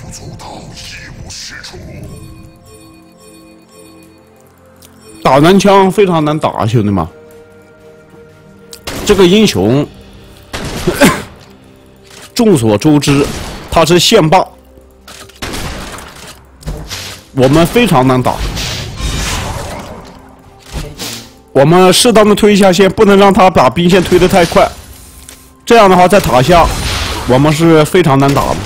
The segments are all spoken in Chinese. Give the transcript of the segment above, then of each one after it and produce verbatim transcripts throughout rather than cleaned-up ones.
打男枪非常难打，兄弟们。这个英雄，众所周知，他是线霸，我们非常难打。我们适当的推一下线，不能让他把兵线推得太快。这样的话，在塔下，我们是非常难打的。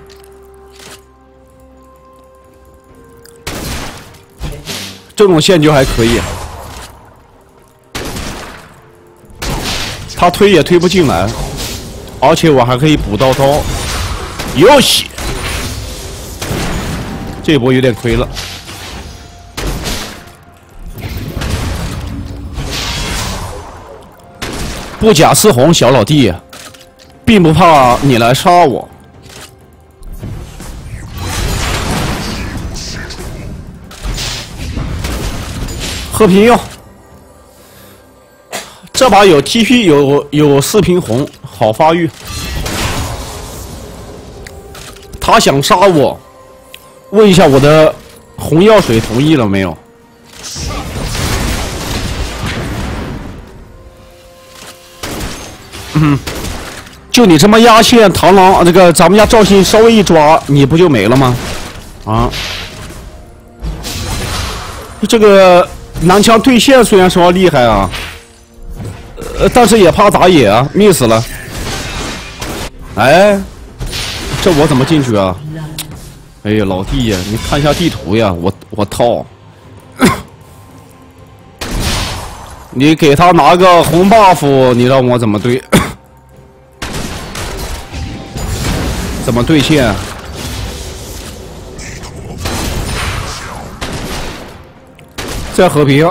这种线就还可以，他推也推不进来，而且我还可以补刀刀，哟西，这一波有点亏了。不假思红，小老弟，并不怕你来杀我。 和平药，这把有 T P 有有四瓶红，好发育。他想杀我，问一下我的红药水同意了没有？嗯，就你这么压线，螳螂这个咱们家赵信稍微一抓，你不就没了吗？啊，这个。 男枪对线虽然说厉害啊，呃，但是也怕打野啊 ，miss 了。哎，这我怎么进去啊？哎呀，老弟呀，你看一下地图呀，我我操！你给他拿个红 buff， 你让我怎么对？怎么对线？ 在和平，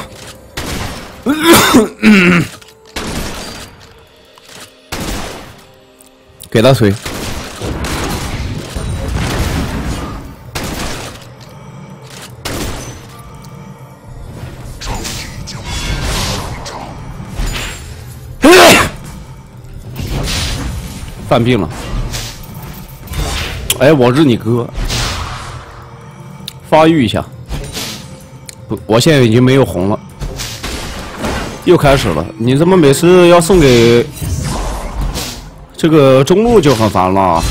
给他推。犯病了！哎，我是你哥，发育一下。 我现在已经没有红了，又开始了。你怎么每次要送给这个中路就很烦了？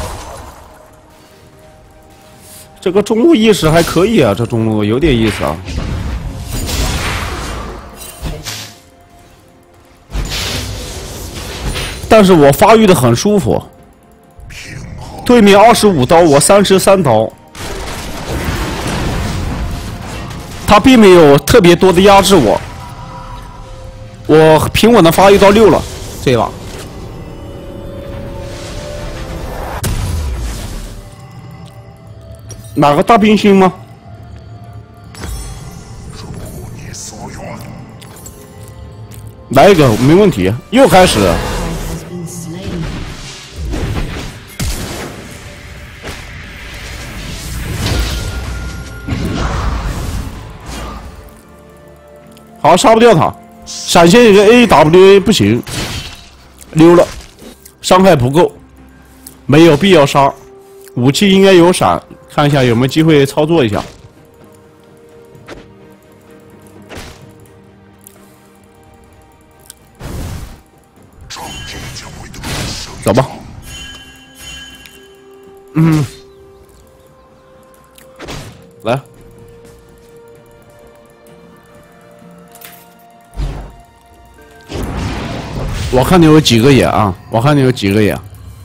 这个中路意识还可以啊，这中路有点意思啊。但是我发育的很舒服，对面二十五刀，我三十三刀。 他并没有特别多的压制我，我平稳的发育到六了，这把。哪个大冰星吗？来一个没问题，又开始。 好，杀不掉他，闪现一个 A W A 不行，溜了，伤害不够，没有必要杀。武器应该有闪，看一下有没有机会操作一下。走吧。嗯，来。 我看你有几个眼啊！我看你有几个眼。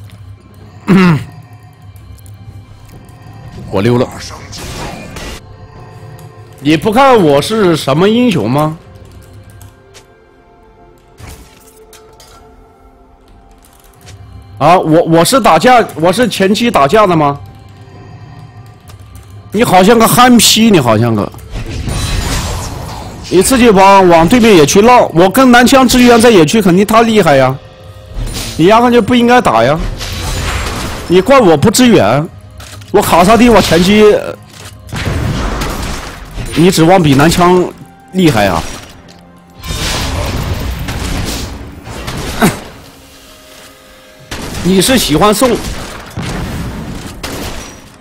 我溜了。你不看我是什么英雄吗？啊，我我是打架，我是前期打架的吗？你好像个憨批，你好像个。 你自己往往对面野区绕，我跟男枪支援在野区肯定他厉害呀，你压根就不应该打呀！你怪我不支援，我卡萨蒂我前期，你指望比男枪厉害呀？你是喜欢送，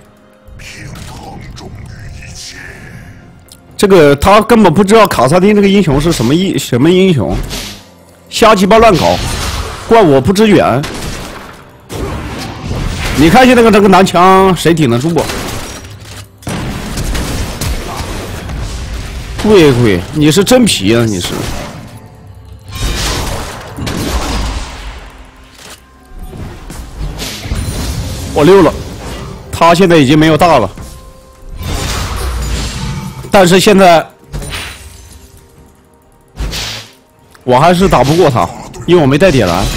这个他根本不知道卡萨丁这个英雄是什么英什么英雄，瞎鸡巴乱搞，怪我不支援。你看现在这个这个男枪谁顶得住啊？贵贵，你是真皮啊！你是。我溜了，他现在已经没有大了。 但是现在我还是打不过他，因为我没带点燃。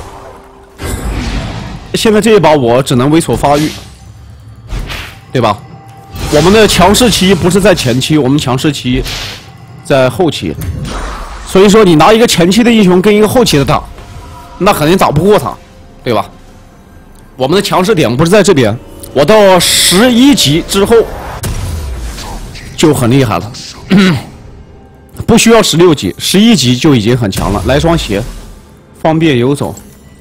现在这一把我只能猥琐发育，对吧？我们的强势期不是在前期，我们强势期在后期。所以说，你拿一个前期的英雄跟一个后期的打，那肯定打不过他，对吧？我们的强势点不是在这边，我到十一级之后。 就很厉害了，不需要十六级，十一级就已经很强了。来双鞋，方便游走。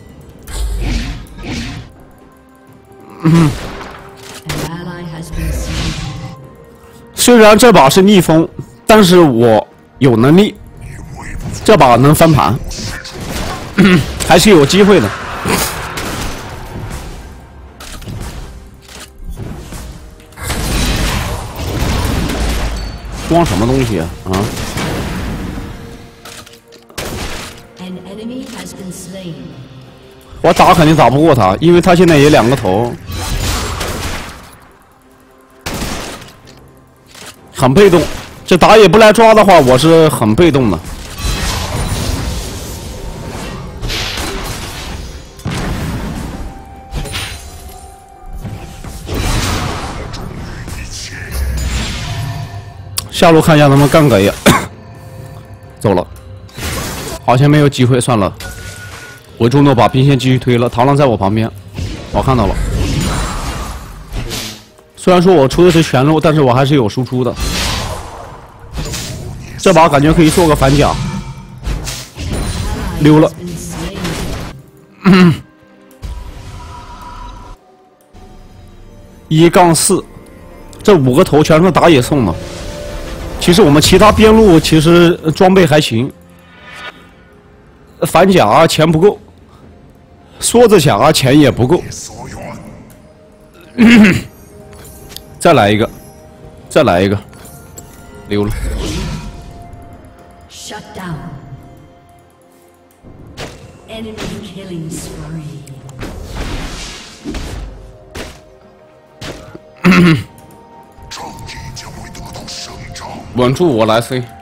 嗯、虽然这把是逆风，但是我有能力，这把能翻盘，还是有机会的。 光什么东西啊？啊！我打肯定打不过他，因为他现在也两个头，很被动。这打野不来抓的话，我是很被动的。下路看一下能不能干个 A， 走了，好像没有机会，算了。我中路把兵线继续推了，螳螂在我旁边，我看到了。虽然说我出的是全路，但是我还是有输出的。这把感觉可以做个反甲，溜了。一杠四，这五个头全是打野送的。 其实我们其他边路其实装备还行，反甲啊钱不够，梭子甲啊钱也不够，再来一个，再来一个，溜了。Shut down. Enemy killing spree. 稳住，我来 C。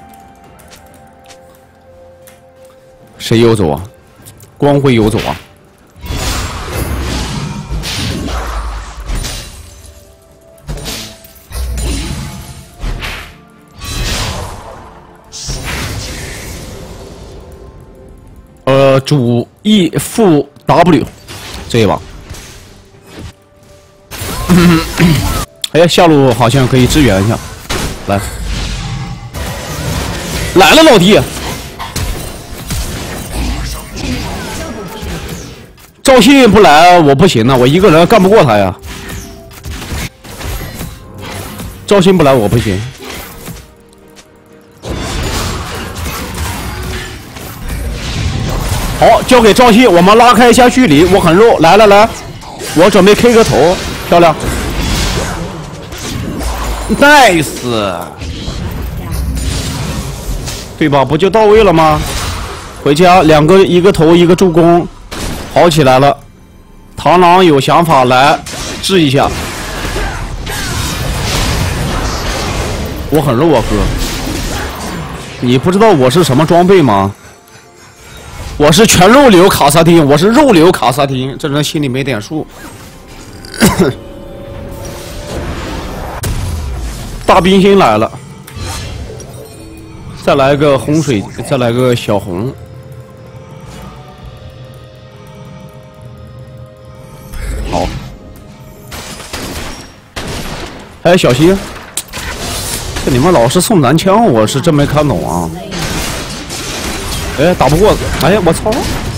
谁游走啊？光辉游走啊！呃，主 E 负 W 这一把。哎，下路好像可以支援一下，来。 来了，老弟！赵信不来，我不行啊，我一个人干不过他呀。赵信不来，我不行。好，交给赵信，我们拉开一下距离。我很肉，来了来，我准备 K 个头，漂亮 ，nice。 对吧？不就到位了吗？回家两个，一个头，一个助攻，好起来了。螳螂有想法来治一下。我很肉啊，哥。你不知道我是什么装备吗？我是全肉流卡萨丁，我是肉流卡萨丁，这人心里没点数。大冰心来了。 再来个洪水，再来个小红。好，哎，小心！这你们老是送男枪，我是真没看懂啊。哎，打不过！哎呀，我操！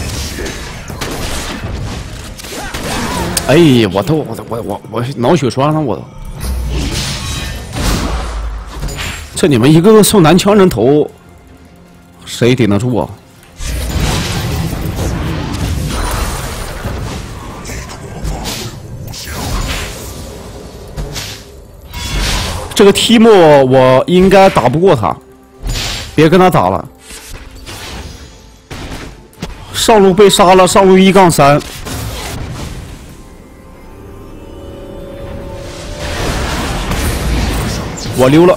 哎，我都我我我我脑血栓了，我都。 这你们一个个送男枪人头，谁顶得住啊？这个提莫我应该打不过他，别跟他打了。上路被杀了，上路一杠三。我溜了，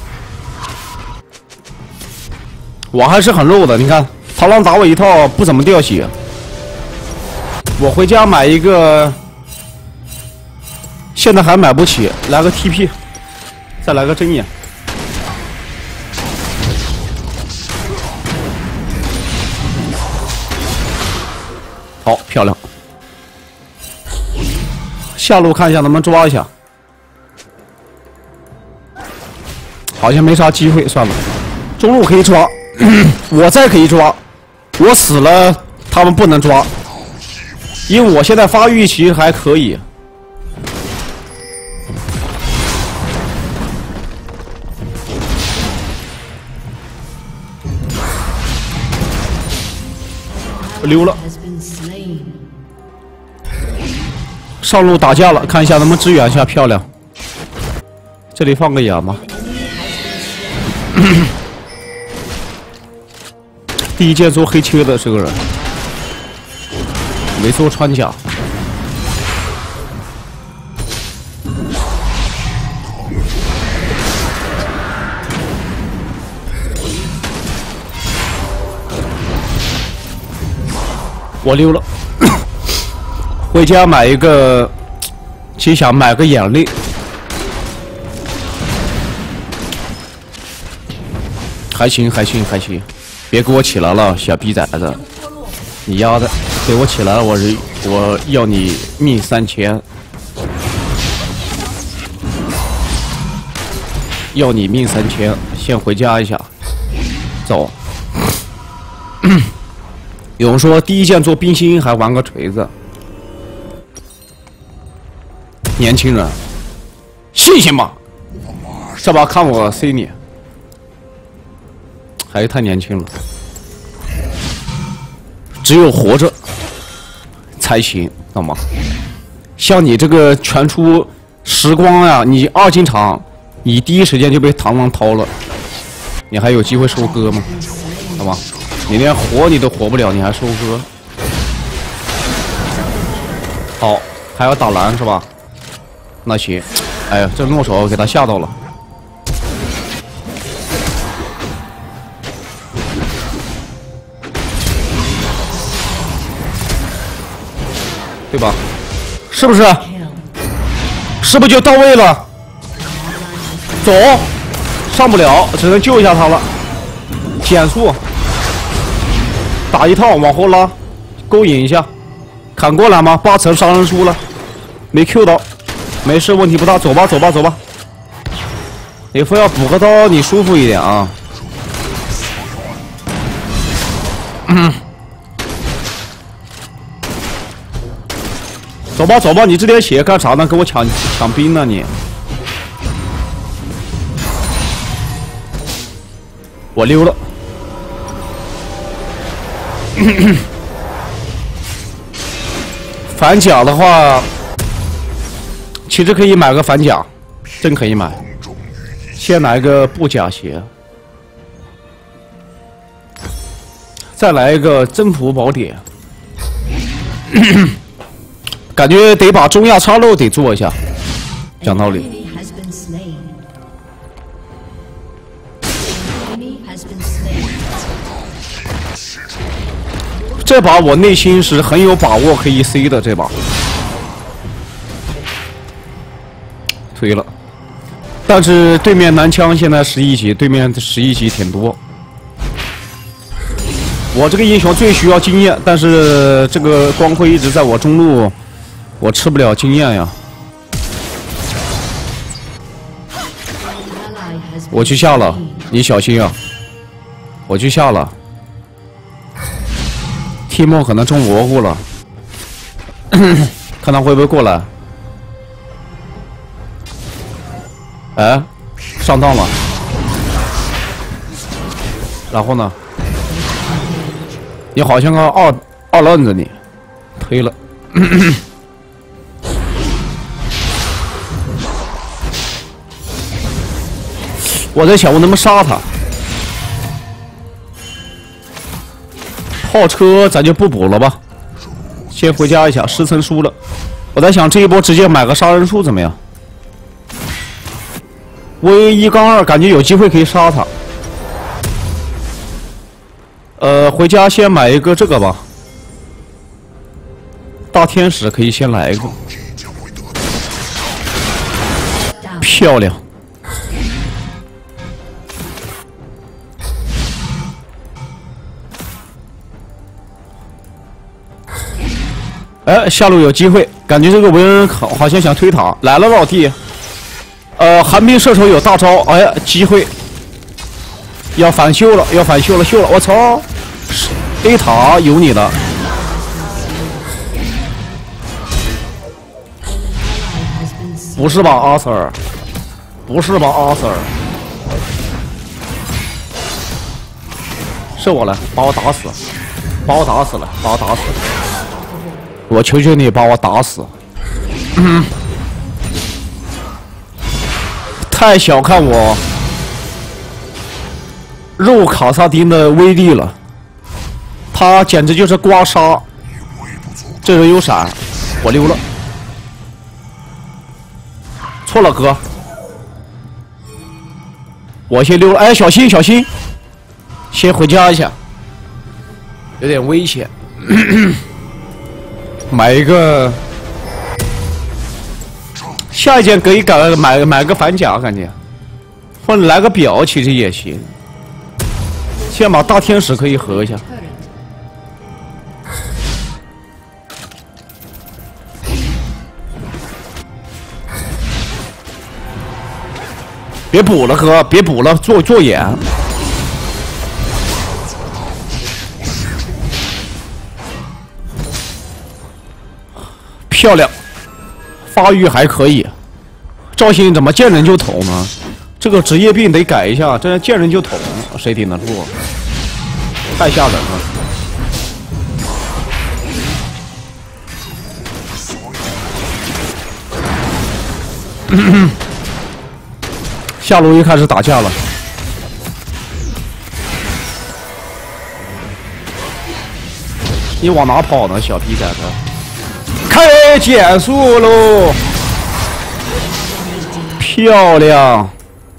我还是很肉的。你看，螳螂打我一套，不怎么掉血。我回家买一个，现在还买不起，来个 T P。 再来个针眼，好漂亮！下路看一下能不能抓一下，好像没啥机会，算了。中路可以抓，我再可以抓，我死了他们不能抓，因为我现在发育其实还可以。 溜了，上路打架了，看一下能不能支援一下，漂亮。这里放个眼吧。第一件做黑切的这个人，没做穿甲。我溜了，回家买一个，其实想买个眼泪，还行还行还行，别给我起来了，小逼崽子，你丫的给我起来了，我是我要你命三千，要你命三千，先回家一下，走。有人说第一件做冰心还玩个锤子，年轻人，信信吧，这把看我 C 你，还是太年轻了，只有活着才行，懂吗？像你这个全出时光呀，你二进场，你第一时间就被螳螂掏了，你还有机会收割吗？懂吗？ 你连活你都活不了，你还收割？好，还要打蓝是吧？那行，哎呀，这诺手给他吓到了，对吧？是不是？是不是就到位了？走，上不了，只能救一下他了，减速。 打一套，往后拉，勾引一下，砍过来吗？八层杀人书了，没 Q 到，没事，问题不大，走吧，走吧，走吧。你非要补个刀，你舒服一点啊。嗯、走吧，走吧，你这点血干啥呢？跟我抢抢兵呢你？我溜了。 反甲的话，其实可以买个反甲，真可以买。先来个布甲鞋，再来一个征服宝典。感觉得把中亚插肉得做一下，讲道理。 这把我内心是很有把握可以 C 的，这把推了，但是对面男枪现在十一级，对面十一级挺多。我这个英雄最需要经验，但是这个光辉一直在我中路，我吃不了经验呀。我去下了，你小心啊！我去下了。 提莫可能中蘑菇了，看他会不会过来。哎，上当了， 然后呢？你好像个二二愣子你，推了。我在想我能不能杀他。炮车咱就不补了吧，先回家一下，十层输了。我在想这一波直接买个杀人术怎么样？V 一杠二感觉有机会可以杀他。呃，回家先买一个这个吧，大天使可以先来一个，漂亮。哎，下路有机会，感觉这个维恩好好像想推塔来了，老弟。呃，寒冰射手有大招，哎呀，机会要反秀了，要反秀了，秀了！我操 ，A 塔有你的。不是吧，阿 Sir？ 不是吧，阿 Sir？ 是我了，把我打死，把我打死了，把我打死了。我求求你把我打死！嗯、太小看我肉卡萨丁的威力了，他简直就是刮痧。这人有闪，我溜了。错了，哥，我先溜了。哎，小心小心，先回家一下，有点危险。买一个，下一件可以改买买个反甲，感觉，或者来个表，其实也行。先把大天使可以合一下。别补了，哥，别补了，做做眼。漂亮，发育还可以。赵鑫怎么见人就捅呢？这个职业病得改一下，这见人就捅，谁顶得住？太吓人了。下路又开始打架了。你往哪跑呢，小屁崽子？开减速喽！漂亮！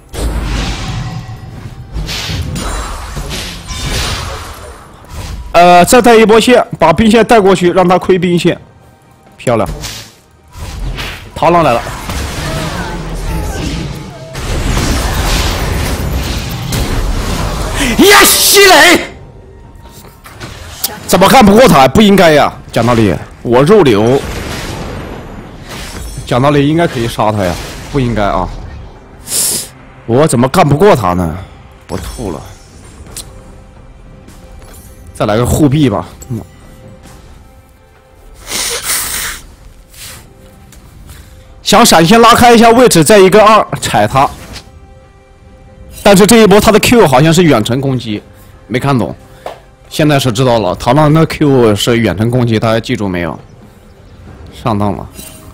呃，再带一波线，把兵线带过去，让他亏兵线。漂亮！螳螂来了。呀，西雷！怎么干不过他？不应该呀！讲道理，我肉流，讲道理应该可以杀他呀，不应该啊！我怎么干不过他呢？我吐了！再来个护臂吧。嗯、想闪现拉开一下位置，再一个二踩他。但是这一波他的 Q 好像是远程攻击，没看懂。现在是知道了，螳螂的 Q 是远程攻击，大家记住没有？上当了。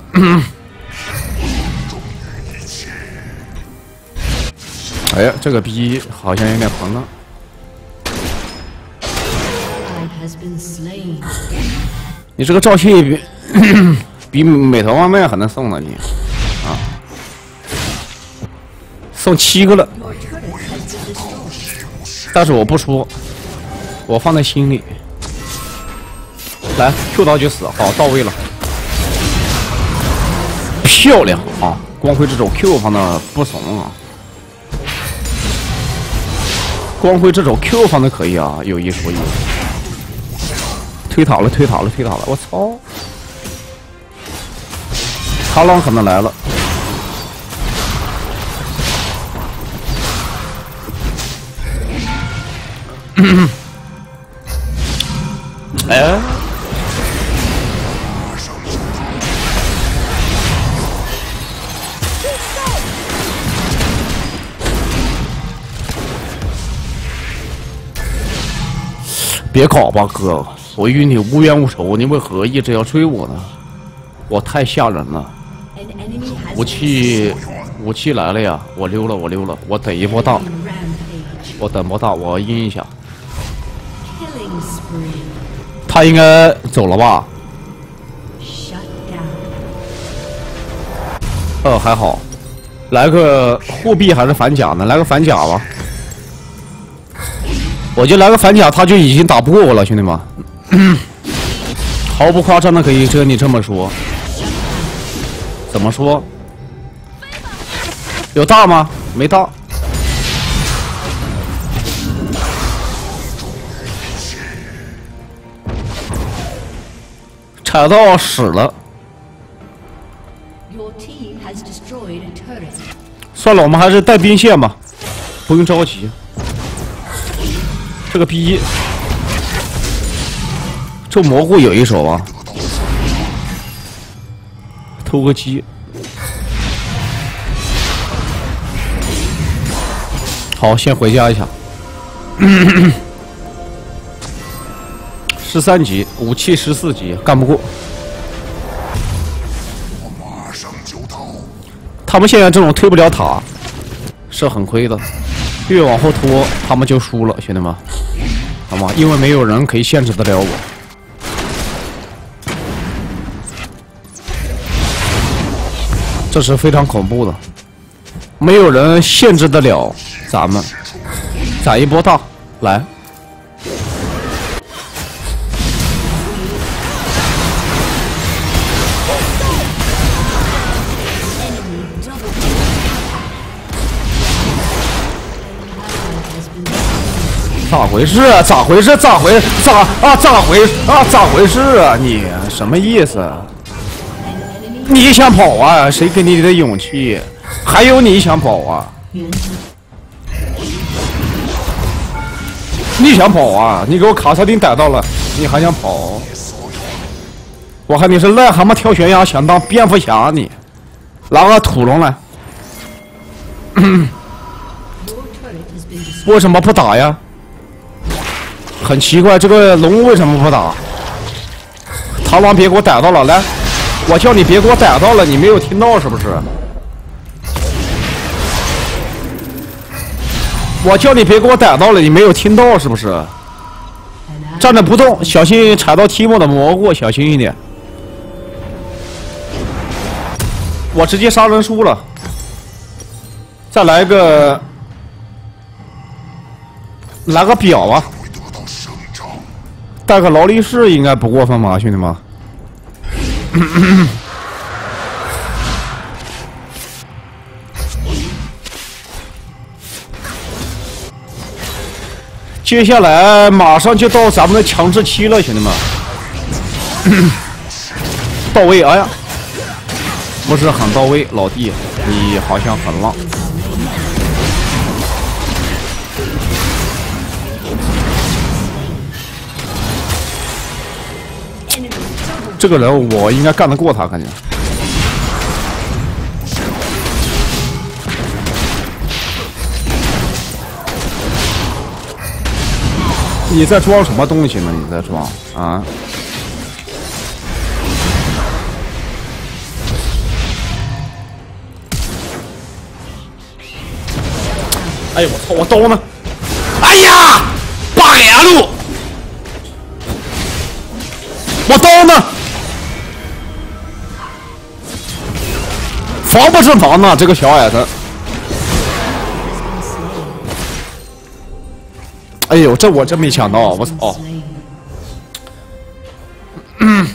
哎呀，这个逼好像有点膨胀。你这个赵信比比美团外卖还能送呢，你啊，送七个了。但是我不说，我放在心里。来 ，Q 到就死，好，到位了，漂亮啊！光辉这种 Q 放的不怂啊，光辉这种 Q 放的可以啊，有一说一。推塔了，推塔了，推塔了！我操！螳螂可能来了。哎， 别搞吧，哥！我与你无冤无仇，你为何一直要追我呢？我太吓人了。武器，武器来了呀！我溜了，我溜了，我等一波大，我等波大，我阴一下。他应该走了吧？哦，还好。来个护臂还是反甲呢？来个反甲吧。我就来个反甲，他就已经打不过我了，兄弟们。毫不夸张的可以跟你这么说。怎么说？有大吗？没大。踩到屎了。算了，我们还是带兵线吧，不用着急。这个逼，这蘑菇有一手啊，偷个鸡。好，先回家一下。十三级，武器十四级，干不过。他们现在这种推不了塔，是很亏的。越往后拖，他们就输了，兄弟们，好吗？因为没有人可以限制得了我。这是非常恐怖的，没有人限制得了咱们。攒一波大，来。咋回事啊？咋回事？咋回咋啊？咋回啊？咋回事啊？你什么意思？你想跑啊？谁给你的勇气？还有你想跑啊？你想跑啊？你给我卡萨丁逮到了，你还想跑？我看你是癞蛤蟆跳悬崖，想当蝙蝠侠你？拿个土龙来。为什么不打呀？很奇怪，这个龙为什么不打？螳螂别给我逮到了，来，我叫你别给我逮到了，你没有听到是不是？我叫你别给我逮到了，你没有听到是不是？站着不动，小心踩到提莫的蘑菇，小心一点。我直接杀人输了，再来个，来个表啊！带个劳力士应该不过分吧，兄弟们。接下来马上就到咱们的强制期了，兄弟们。到位，哎呀，不是很到位，老弟，你好像很浪。这个人我应该干得过他，感觉。你在装什么东西呢？你在装啊？哎呦我操！我刀呢？哎呀，八连路！我刀呢？防不胜防呢，这个小矮子。哎呦，这我真没想到，我操！嗯，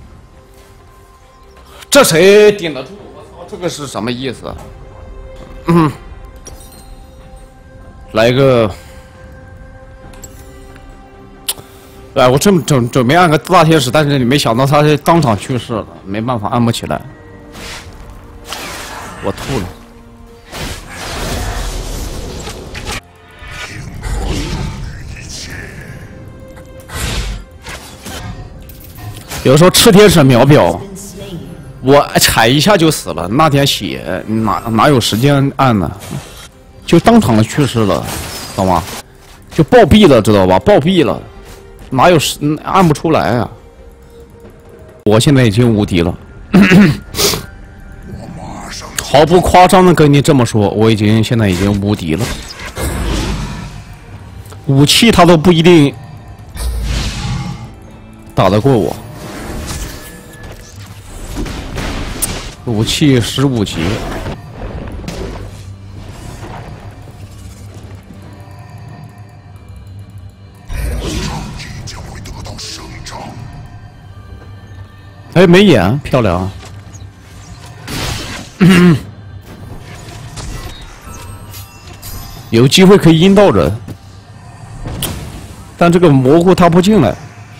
这谁顶得住？我操，这个是什么意思？嗯，来一个。哎，我正准准备按个大天使，但是你没想到他是当场去世了，没办法按不起来。我吐了。有时候吃天使秒表，我踩一下就死了。那点血哪哪有时间按呢？就当场去世了，懂吗？就暴毙了，知道吧？暴毙了。 哪有按不出来啊？我现在已经无敌了，毫不夸张的跟你这么说，我已经现在已经无敌了。武器他都不一定打得过我，武器十五级。 哎，没眼，漂亮！有机会可以阴到人，但这个蘑菇他不进来。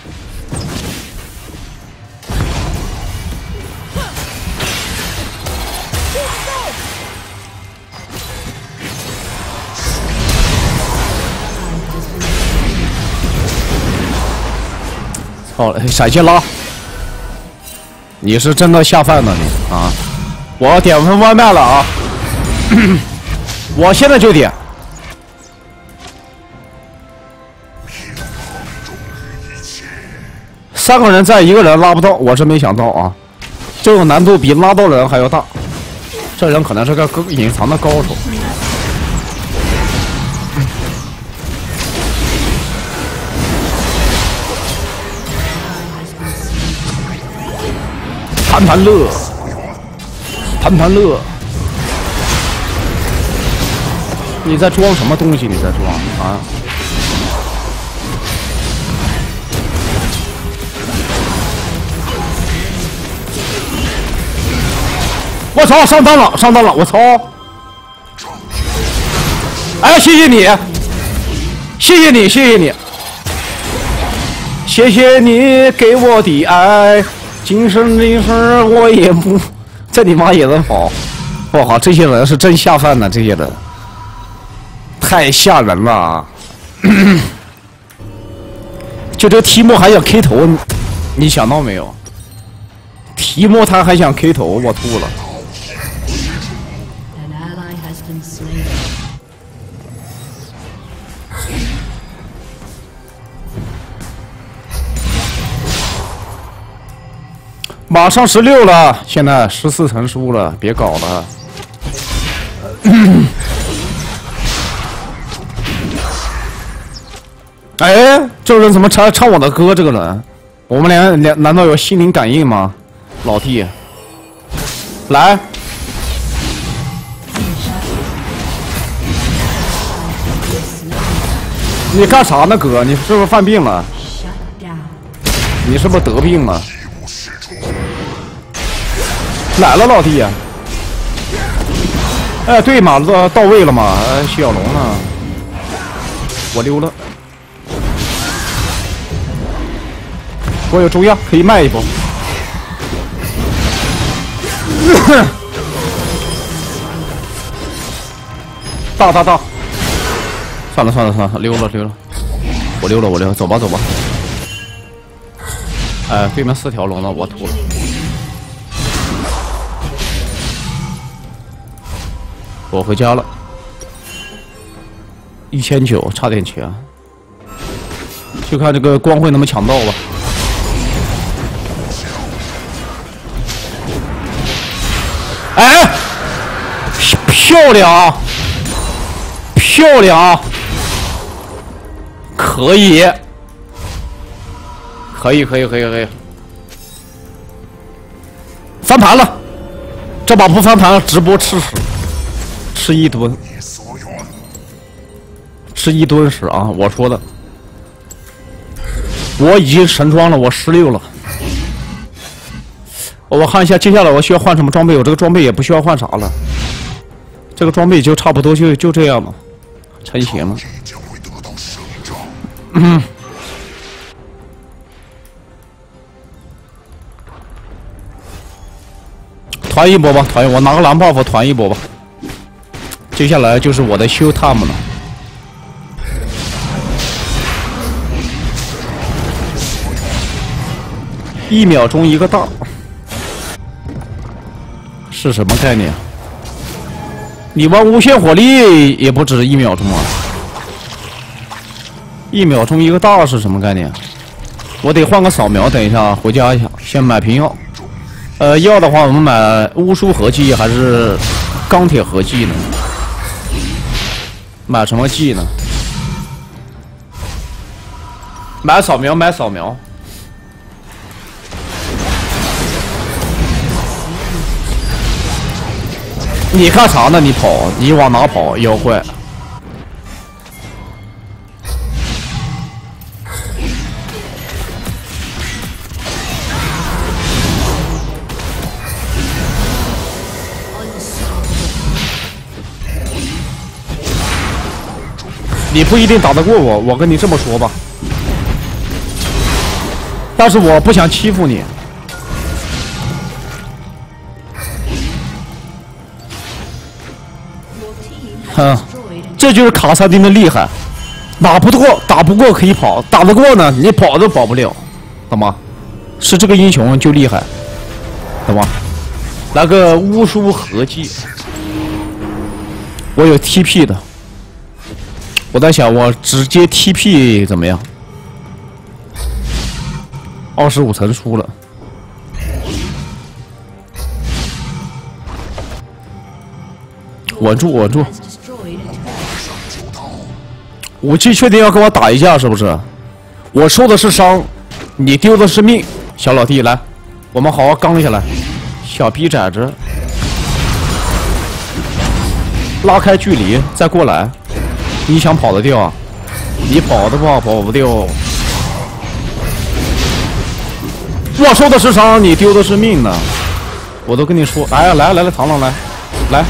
好了，闪现拉。 你是真的下饭呢你啊！我要点份外卖了啊！我现在就点。三个人在一个人拉不到，我是没想到啊！这种难度比拉到人还要大。这人可能是个隐藏的高手。谈谈乐，谈谈乐。你在装什么东西？你在装啊？我操！上当了，上当了！我操！哎，谢谢你，谢谢你，谢谢你，谢谢你给我的爱。 今生今世我也不，这你妈也能跑！我靠，这些人是真下饭呢，这些人太吓人了。就这提莫还想 K 头，你想到没有？提莫他还想 K 头，我吐了。马上十六了，现在十四成输了，别搞了。哎，这人怎么唱唱我的歌？这个人，我们俩两难道有心灵感应吗？老弟，来，你干啥呢，哥？你是不是犯病了？你是不是得病了？ 来了，老弟呀！哎，对嘛，到到位了嘛！哎，徐小龙呢？我溜了。我有中药，可以卖一波。大大大！算了算了算了，溜了溜了，我溜了我溜了，走吧走吧。哎，对面四条龙呢，我吐了。 我回家了，一千九，差点钱，就看这个光辉能不能抢到吧。哎，漂亮，漂亮，可以，可以，可以，可以，可以，翻盘了，这把不翻盘了，直播吃屎。 吃一吨，吃一吨屎啊！我说的，我已经神装了，我十六了。我看一下接下来我需要换什么装备，我这个装备也不需要换啥了，这个装备就差不多就就这样了，成型了。嗯。团一波吧，团一，我拿个蓝 buff 团一波吧。 接下来就是我的修 time 了，一秒钟一个大，是什么概念？你玩无限火力也不止一秒钟啊！一秒钟一个大是什么概念？ 我得换个扫描，等一下回家一下，先买瓶药。呃，药的话，我们买巫术合剂还是钢铁合剂呢？买什么剂呢？买扫描，买扫描。你干啥呢？你跑，你往哪跑？妖怪！你不一定打得过我，我跟你这么说吧。但是我不想欺负你。哼，这就是卡萨丁的厉害。打不过，打不过可以跑；打得过呢，你跑都跑不了，懂吗？是这个英雄就厉害，懂吗？来个巫术合技，我有 T P 的。我在想，我直接 T P 怎么样？二十五层输了。稳住，稳住！武器确定要跟我打一架是不是？我受的是伤，你丢的是命，小老弟，来，我们好好刚下来。小逼崽子，拉开距离再过来。你想跑得掉啊？你跑的话跑不掉。我受的是伤，你丢的是命呢。我都跟你说，哎呀，来来来，螳螂来，来，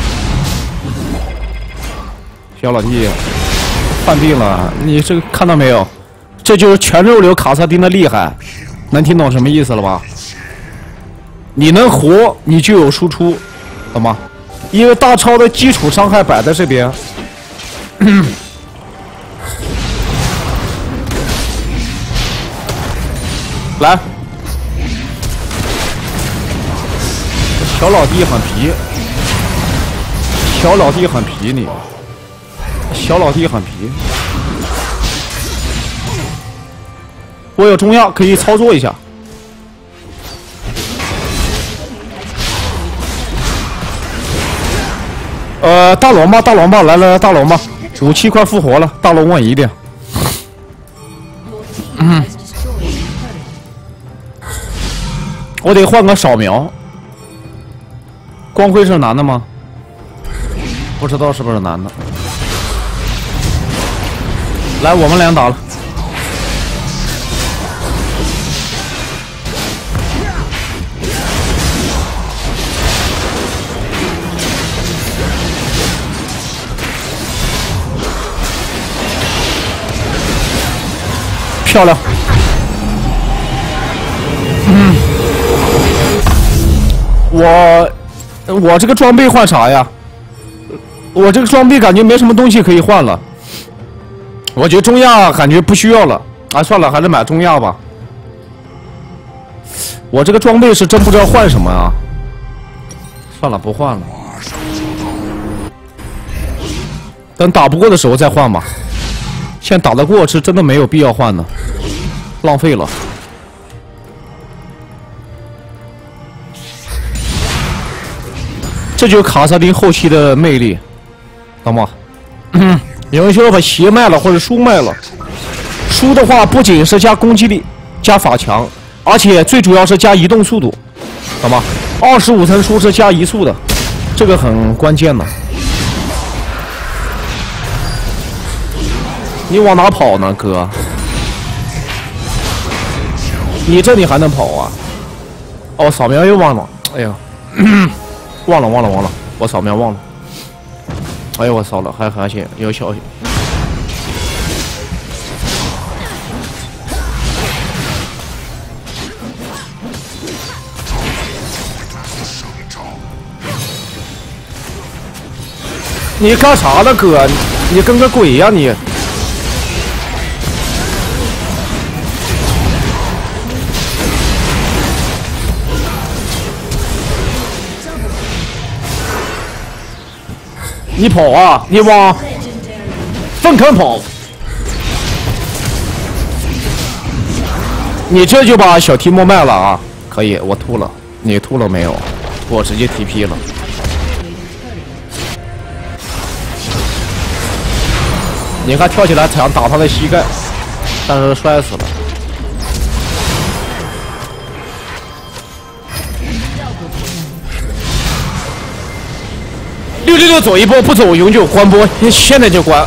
小老弟，犯病了，你这个看到没有？这就是全肉流卡萨丁的厉害，能听懂什么意思了吧？你能活，你就有输出，懂吗？因为大超的基础伤害摆在这边。来，小老弟很皮，小老弟很皮你，小老弟很皮。我有中药可以操作一下。呃，大龙吧，大龙吧，来来来，大龙吧，武器快复活了，大龙稳一点。嗯。我得换个扫描。光辉是男的吗？不知道是不是男的。来，我们俩打了。漂亮。嗯。我我这个装备换啥呀？我这个装备感觉没什么东西可以换了。我觉得中亚感觉不需要了啊，算了，还是买中亚吧。我这个装备是真不知道换什么啊。算了，不换了。等打不过的时候再换吧。现在打得过是真的没有必要换的，浪费了。这就是卡萨丁后期的魅力，懂吗？嗯，有人说把鞋卖了或者书卖了，书的话不仅是加攻击力、加法强，而且最主要是加移动速度，懂吗？二十五层书是加移速的，这个很关键的。你往哪跑呢，哥？你这里还能跑啊？哦，扫描又忘了，哎呀。忘了忘了忘了，我扫描忘了。哎呦我操了，还发现有消息。你干啥呢，哥？你跟个鬼呀你！你跑啊！你往粪坑跑！ 你这就把小提莫卖了啊！可以，我吐了，你吐了没有？我直接 T P 了。你看跳起来想打他的膝盖，但是摔死了。六六六走一波，不走永久关波，现在就关。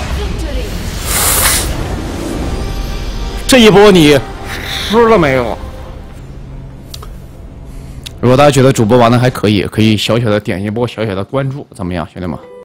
这一波你输了没有？如果大家觉得主播玩的还可以，可以小小的点一波小小的关注，怎么样，兄弟们？